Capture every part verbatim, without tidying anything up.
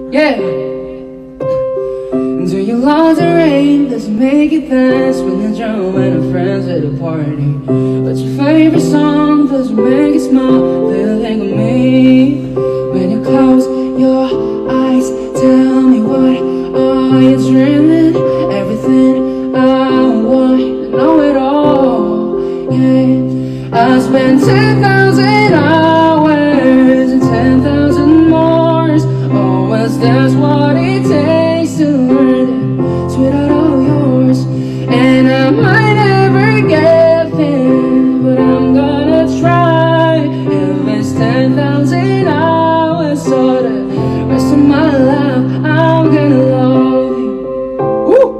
Yeah. Do you love the rain? Does it make you dance when you're drunk and your friends at a party? What's your favorite song? Does it make you smile? Do you think of me? When you close your eyes, tell me what are you dreaming? Everything I want, to know it all. Yeah, I spent ten thousand hours and ten thousand more. Always that's what it takes to learn it. Sweetheart, all yours. And I might never get there, but I'm gonna try. If it's ten thousand hours or the rest of my life, I'm gonna love you. Woo!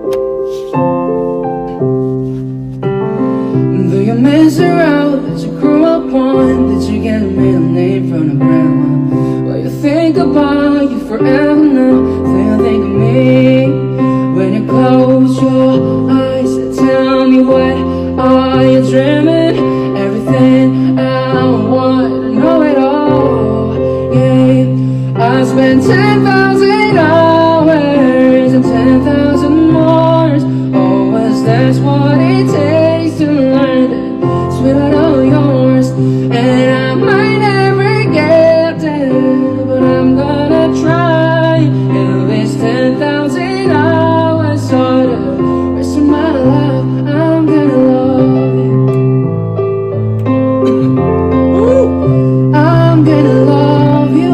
Do you miss her out that you grew up on? Did you get a middle name from the grandma? Well, you think about you forever now. Do you think of me? When you close your eyes, tell me what are you dreaming? Everything I want, to know it all. Yeah, I spent ten thousand hours and ten thousand more. Always that's what it takes to learn it. Sweetheart, all yours. And I might never get there, but I'm gonna try. If it's ten thousand hours or the rest of my life, I'm gonna love you. Ooh, I'm gonna love you.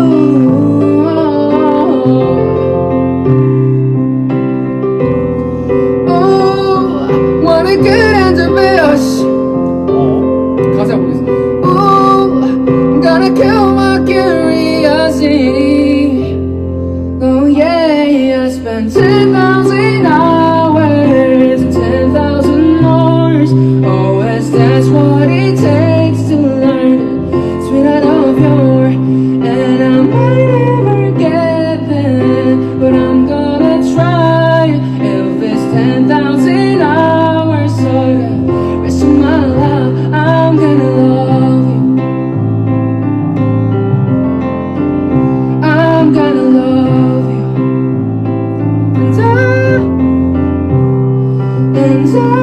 Oh, what a good end to this. 가사 보겠습니다. Ooh, gonna kill my curiosity. Oh yeah, I spent ten thousand hours and ten thousand more. Always that's what it takes to learn it. Sweetheart, of your. And I might never get there, but I'm gonna try. If it's ten thousand hours or the rest of my life, I'm gonna love you. I'm gonna love you. And I, and I